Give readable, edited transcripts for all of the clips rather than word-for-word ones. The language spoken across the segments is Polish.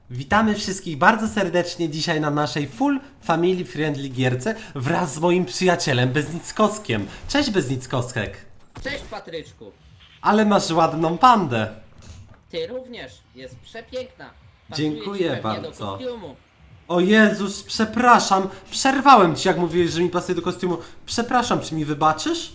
Witamy wszystkich bardzo serdecznie dzisiaj na naszej full family friendly gierce wraz z moim przyjacielem Beznickowskiem. Cześć Beznickowsek. Cześć Patryczku. Ale masz ładną pandę. Ty również, jest przepiękna. Pasuje Dziękuję ci pewnie bardzo. do kostiumu. O Jezus, przepraszam. Przerwałem ci jak mówiłeś, że mi pasuje do kostiumu. Przepraszam, czy mi wybaczysz?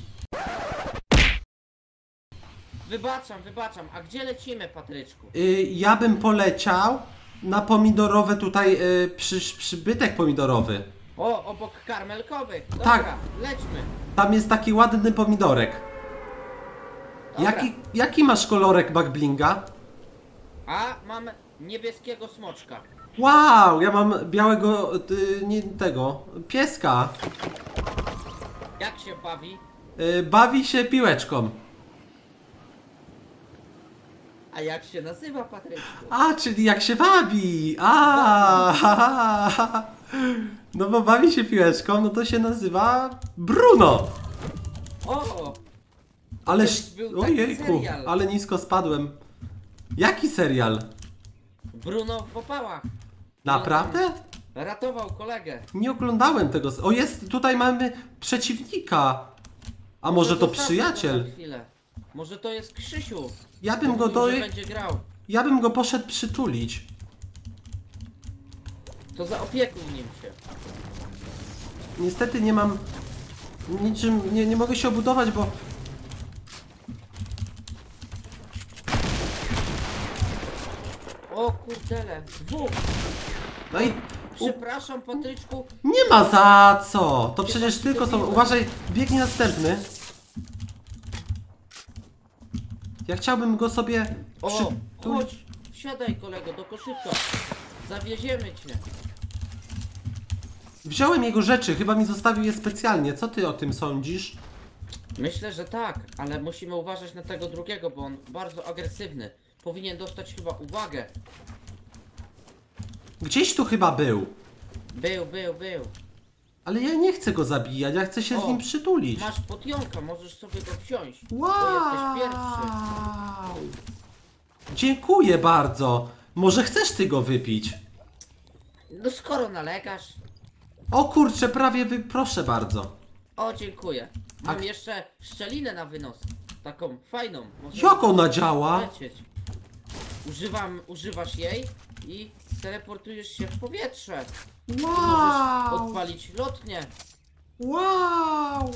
Wybaczam. A gdzie lecimy, Patryczku? Ja bym poleciał na pomidorowe tutaj, przybytek pomidorowy. O, obok karmelkowych. Dobra, Tak. lećmy. Tam jest taki ładny pomidorek. Dobra. Jaki masz kolorek backblinga? A mam niebieskiego smoczka. Wow, ja mam białego, tego, pieska. Jak się bawi? Bawi się piłeczką. A jak się nazywa, Patryczku? A, czyli jak się wabi. A, no bo bawi się piłeczką, no to się nazywa Bruno. O! Ależ, Kiedyś był taki ojejku, serial. ale nisko spadłem. Jaki serial? Bruno w popałach. Naprawdę? Ratował kolegę. Nie oglądałem tego. O, jest, tutaj mamy przeciwnika. A może to zostawmy go przyjaciel? na chwilę. Może to jest Krzysiu. Ja bym go Mówił, że będzie grał. Ja bym go poszedł przytulić. To zaopiekuj nim się. Niestety nie mam niczym, nie mogę się obudować, bo O kurdele, dwóch! no i Przepraszam, Patryczku. nie ma za co. To przecież tylko są. Uważaj, biegnie następny. Ja chciałbym go sobie O, przytulić. chodź, wsiadaj kolego do koszyka. Zawieziemy cię. Wziąłem jego rzeczy, chyba mi zostawił je specjalnie. Co ty o tym sądzisz? Myślę, że tak, ale musimy uważać na tego drugiego, bo on bardzo agresywny. Powinien dostać chyba uwagę. Gdzieś tu chyba był. Był. Ale ja nie chcę go zabijać, ja chcę się z O, nim przytulić. Masz potionka, możesz sobie go wziąć. Wow! Bo jesteś pierwszy. Dziękuję bardzo. Może chcesz ty go wypić? No skoro nalegasz. O kurczę, prawie proszę bardzo. O, dziękuję. Mam A- jeszcze szczelinę na wynos. Taką fajną. Może Jak ona działa? lecieć. Używasz jej i teleportujesz się w powietrze. Możesz Wow! odpalić lotnię. Wow!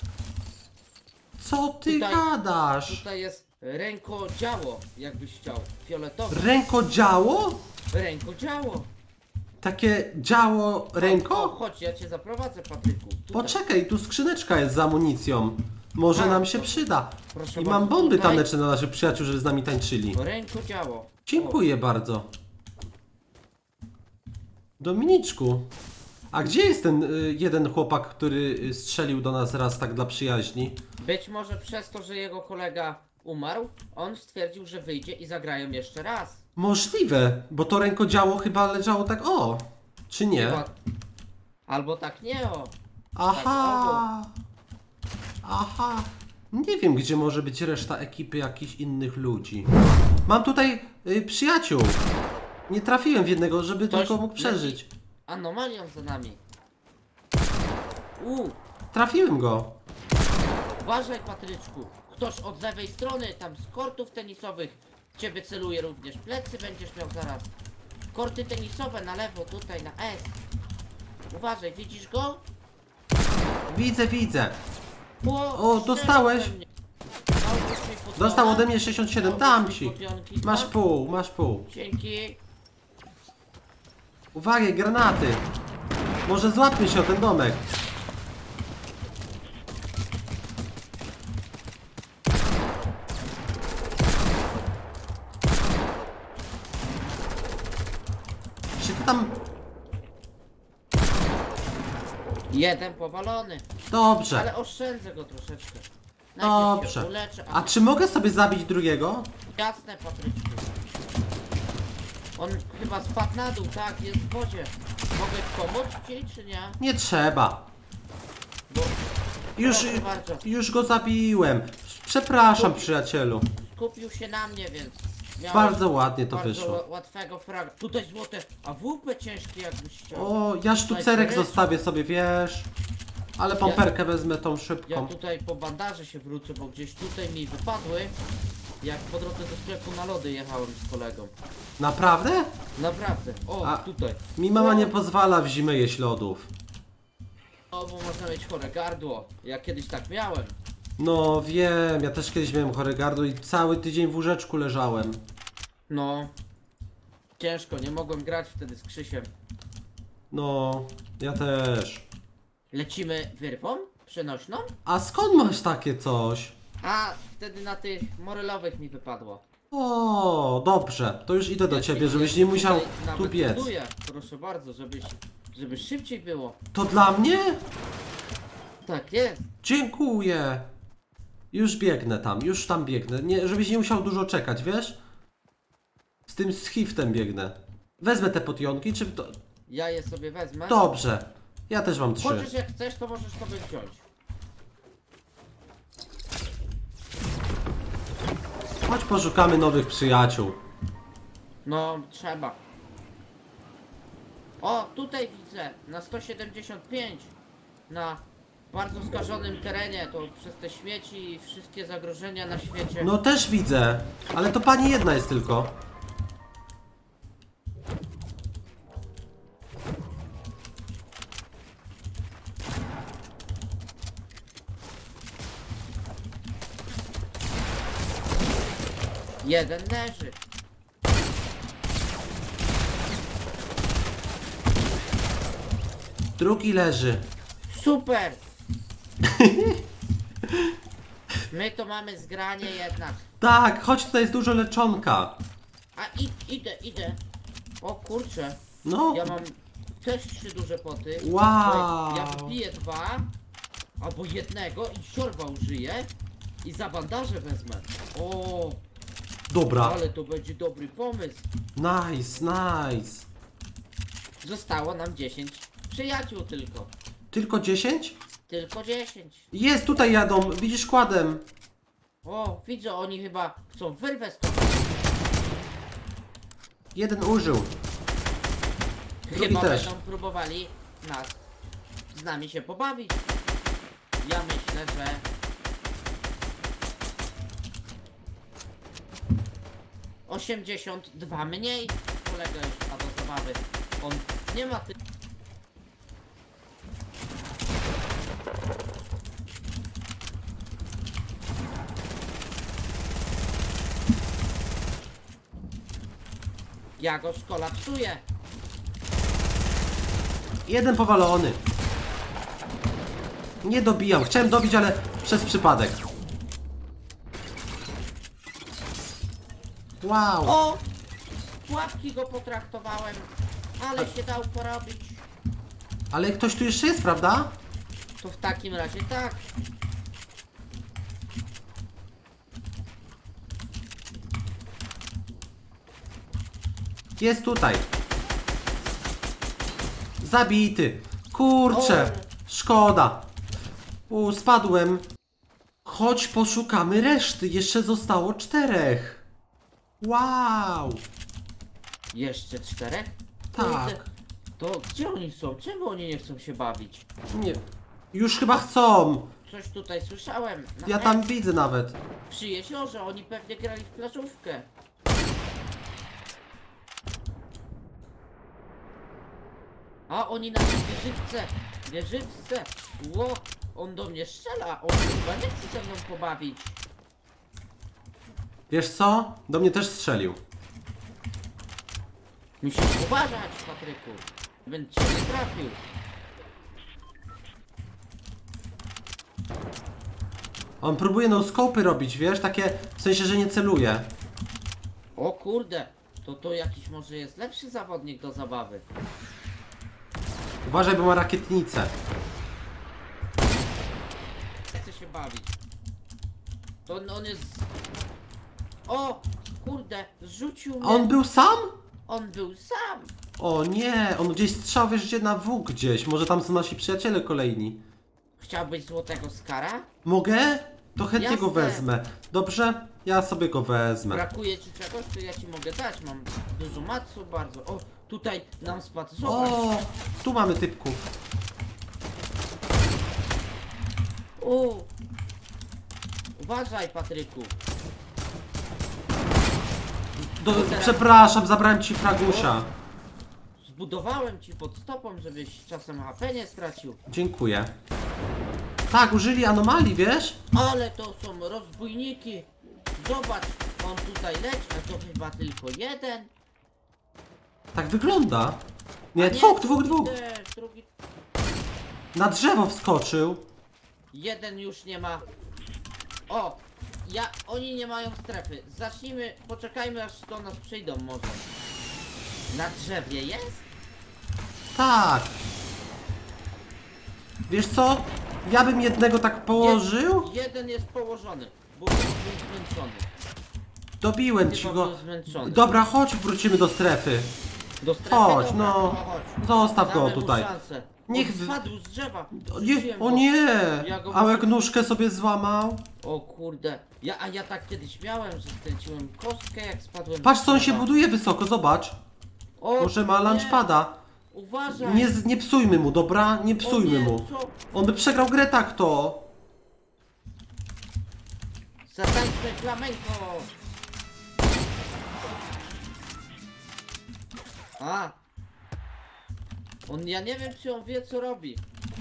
Co ty Tutaj- gadasz? Tutaj jest rękodziało, jakbyś chciał. Fioletowe. Rękodziało? Rękodziało. Takie działo O, ręko? chodź, ja cię zaprowadzę, Patryku. Tutaj. Poczekaj, tu skrzyneczka jest z amunicją. Może Tak, nam się to- przyda. proszę I bardzo, mam bomby tutaj. taneczne na naszych przyjaciół, żeby z nami tańczyli. Rękodziało. Dziękuję bardzo. Dominiczku, a gdzie jest ten jeden chłopak, który strzelił do nas raz tak dla przyjaźni? Być może przez to, że jego kolega umarł, on stwierdził, że wyjdzie i zagrają jeszcze raz. Możliwe, bo to rękodziało chyba leżało tak o. Czy nie? Chyba- Albo tak nie o. Aha. Aha. Nie wiem, gdzie może być reszta ekipy jakichś innych ludzi. Mam tutaj przyjaciół. Nie trafiłem w jednego, żeby Ktoś tylko mógł przeżyć. leci anomalią za nami. Trafiłem go. Uważaj, Patryczku. Ktoś od lewej strony, tam z kortów tenisowych, ciebie celuje również. Plecy będziesz miał zaraz. Korty tenisowe na lewo, tutaj na S. Uważaj, widzisz go? Widzę. O, dostałeś? strzelił we mnie. Dałbyś mi potiona? Dostał ode mnie 67, Dałbyś dam mi ci. potionki, Masz tak? pół, masz pół. Dzięki. Uwaga, granaty. Może złapmy się o ten domek. Czy ty tam... Jeden powalony. Dobrze. Ale oszczędzę go troszeczkę. Najpierw się Dobrze. uleczę, A czy mogę sobie zabić drugiego? Jasne, Patryczku. On chyba spadł na dół, tak? Jest w wodzie. Mogę pomóc ci, czy nie? Nie trzeba. Bo Proszę bardzo. Już go zabiłem. Przepraszam, przyjacielu. skupił się na mnie, więc Miałeś Bardzo ładnie to bardzo wyszło. łatwego fraga. Tutaj złote, a WP ciężkie jakbyś chciał. O, ja sztucerek Tutaj zostawię sobie, wiesz. Ale pomperkę wezmę tą Ja szybką. tutaj po bandaże się wrócę, bo gdzieś tutaj mi wypadły. Jak po drodze do sklepu na lody jechałem z kolegą. Naprawdę? Naprawdę. O, A- tutaj. Mi mama nie pozwala w zimę jeść lodów. O, bo można mieć chore gardło. Ja kiedyś tak miałem. No wiem, ja też kiedyś miałem chore gardło i cały tydzień w łóżeczku leżałem. No. Ciężko, nie mogłem grać wtedy z Krzysiem. No, ja też. Lecimy wyrwą? Przenośną? A skąd masz takie coś? A, wtedy na tych morelowych mi wypadło. O, dobrze, to już idę do Ja ciebie, ci- żebyś ja nie ci musiał tutaj tu nawet biec. buduję. Proszę bardzo, żeby szybciej było. To dla mnie? Tak jest. Dziękuję. Już biegnę tam, już tam biegnę. Nie, żebyś nie musiał dużo czekać, wiesz? Z tym schiftem biegnę. Wezmę te potionki, czy... Ja je sobie wezmę. Dobrze. Ja też mam 3. Chociaż jak chcesz, to możesz sobie wziąć. Chodź poszukamy nowych przyjaciół. No, trzeba. O, tutaj widzę, na 175. Na bardzo skażonym terenie, to przez te śmieci i wszystkie zagrożenia na świecie. No też widzę, ale to pani jedna jest tylko. Jeden leży. Drugi leży. Super! My to mamy zgranie jednak. Tak, chodź, tutaj jest dużo leczonka. A idę. O kurczę, No, ja mam też 3 duże poty. Wow. Ja wypiję 2 albo jednego i siorba użyję i za bandaże wezmę. O, dobra. ale to będzie dobry pomysł. Nice, nice. Zostało nam 10 przyjaciół tylko. Tylko 10? Tylko 10. Jest, tutaj jadą, widzisz kładem. O, widzę, oni chyba chcą wyrwę stąd. Jeden użył. Drugi Chyba też. będą próbowali nas z nami się pobawić. Ja myślę, że 82 mniej. Kolega już ma do zabawy. On nie ma ty... Ja go skolapsuję. Jeden powalony. Nie dobijam. Chciałem dobić, ale przez przypadek. Wow. O! Pułapki go potraktowałem, ale się dał porobić. Ale ktoś tu jeszcze jest, prawda? To w takim razie tak. Jest tutaj. Zabity. Kurczę. O. Szkoda. Spadłem. Chodź poszukamy reszty. Jeszcze zostało 4. Wow. Jeszcze 4? Tak. Kurde, to gdzie oni są? Czemu oni nie chcą się bawić? Nie. Już chyba chcą. Coś tutaj słyszałem. Ja tam widzę nawet. Przy jeziorze, oni pewnie grali w plażówkę. A oni na wieżyczce. Wieżyczce. Ło, on do mnie strzela. On chyba nie chce ze mną pobawić. Wiesz co? Do mnie też strzelił. Musisz uważać, Patryku. Bym cię nie trafił. On próbuje no-scopy robić, wiesz? Takie, w sensie, że nie celuje. O kurde, to jakiś może jest lepszy zawodnik do zabawy. Uważaj, bo ma rakietnicę. Chce się bawić. To on jest... O, kurde, zrzucił mnie. A on był sam? On był sam. O nie, on gdzieś strzał, wiesz gdzie, na W gdzieś. Może tam są nasi przyjaciele kolejni. Chciałbyś złotego skara? Mogę? To chętnie go Jasne. wezmę. Dobrze? Ja sobie go wezmę. Brakuje ci czegoś, to ja ci mogę dać. Mam dużo matsu, bardzo. O, tutaj nam spadł. Zobacz. O, tu mamy typków. O. Uważaj, Patryku. Przepraszam, zabrałem ci fragusia. Zbudowałem ci pod stopą, żebyś czasem HP nie stracił. Dziękuję. Tak, użyli anomalii, wiesz? Ale to są rozbójniki. Zobacz, on tutaj leci, a to chyba tylko jeden. Tak wygląda. Nie, A dwóch. Też, drugi. Na drzewo wskoczył. Jeden już nie ma. O! Oni nie mają strefy. Zacznijmy, poczekajmy aż do nas przyjdą może. Na drzewie jest? Tak. Wiesz co? Ja bym jednego tak położył. Jeden jest położony, bo był zmęczony. Dobiłem ci Chyba go. był zmęczony. Dobra, chodź, wrócimy do strefy. Do strefy? Chodź, Dobra, no. chodź. Zostaw go Damy mu tutaj. szansę. Niech On wy- spadł z drzewa. Nie, Rzuciłem o go. nie! Ja go A muszę- jak nóżkę sobie złamał? O kurde. Ja tak kiedyś miałem, że skręciłem kostkę jak spadłem. Patrz, z co on się drzewa. buduje wysoko, zobacz. O, Może ma nie. launchpada. Uważaj. Nie psujmy mu, dobra? Nie O psujmy nie, mu. co? On by przegrał grę tak to. Zatańczmy flamenko! A! Ja nie wiem, czy on wie, co robi.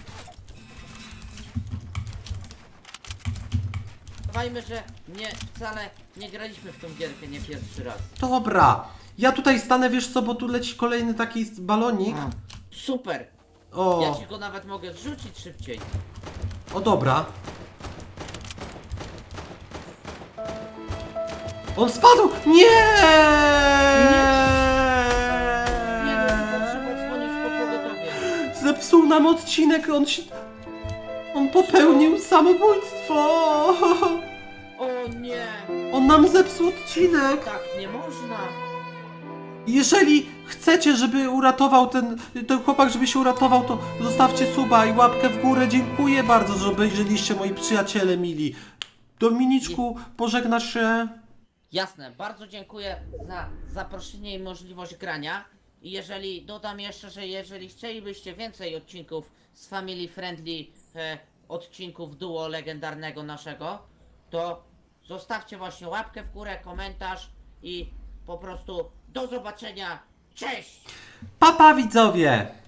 Dawajmy, że wcale nie graliśmy w tą gierkę nie pierwszy raz. Dobra. Ja tutaj stanę, wiesz co, bo tu leci kolejny taki balonik. A, super! Ja O, ci go nawet mogę zrzucić szybciej. o dobra. On spadł! Nie! Nie, no, trzeba dzwonić po pogotowie. Zepsuł nam odcinek, on popełnił samobójstwo! O nie! On nam zepsuł odcinek! Tak nie można! Jeżeli chcecie, żeby uratował ten chłopak, żeby się uratował, to zostawcie suba i łapkę w górę. Dziękuję bardzo, że obejrzeliście, moi przyjaciele mili. Dominiczku, pożegnasz się? Jasne, bardzo dziękuję za zaproszenie i możliwość grania. I jeżeli dodam jeszcze, że jeżeli chcielibyście więcej odcinków z Family Friendly, odcinków duo legendarnego naszego, to zostawcie właśnie łapkę w górę, komentarz i po prostu do zobaczenia. Cześć! Pa, pa widzowie!